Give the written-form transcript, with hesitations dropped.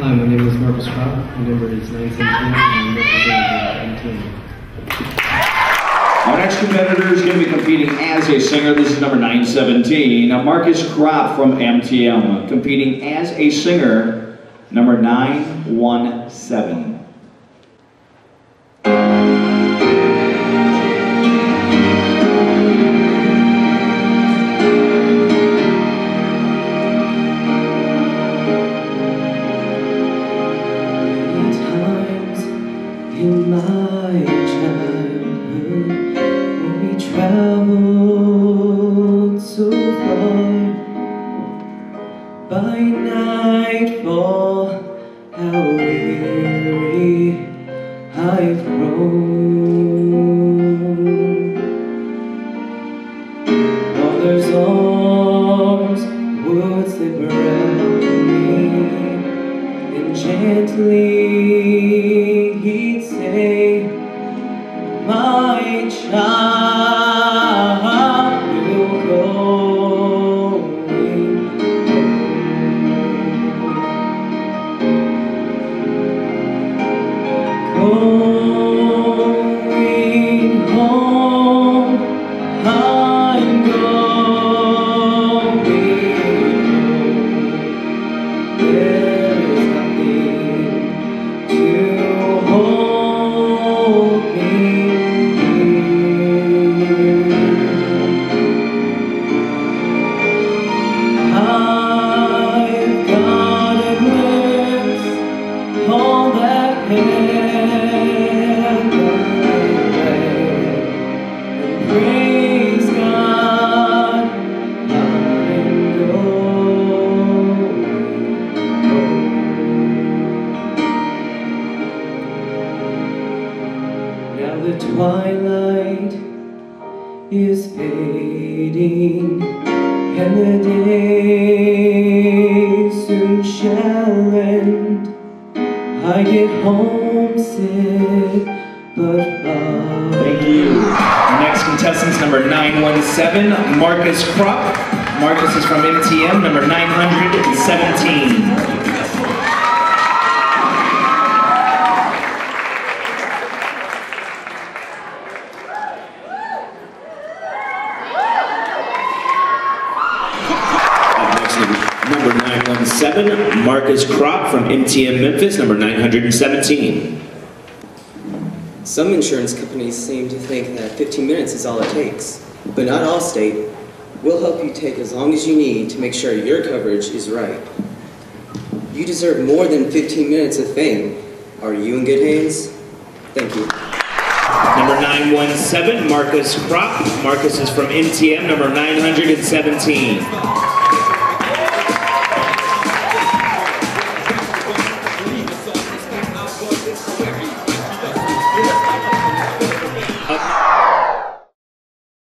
Hi, my name is Marcus Kropp. My number is 917, and I'm representing MTM. Our next competitor is going to be competing as a singer. This is number 917. Now, Marcus Kropp from MTM, competing as a singer, number 917. In my childhood, we traveled so far. By nightfall, how weary I've grown. Father's arms would slip around me, and gently he'd say, my child will go home. Going home, I'm going home. There is nothing to hold me here. I've got a glimpse on that heaven and praise God, I'm going home. Now the twilight is fading, and the day soon shall end. I get homesick, but far. Thank you. Our next contestant is number 917, Marcus Kropp. Marcus is from MTM, number 917. Number 917, Marcus Kropp from MTM Memphis, number 917. Some insurance companies seem to think that 15 minutes is all it takes, but not Allstate. We'll help you take as long as you need to make sure your coverage is right. You deserve more than 15 minutes of fame. Are you in good hands? Thank you. Number 917, Marcus Kropp. Marcus is from MTM, number 917.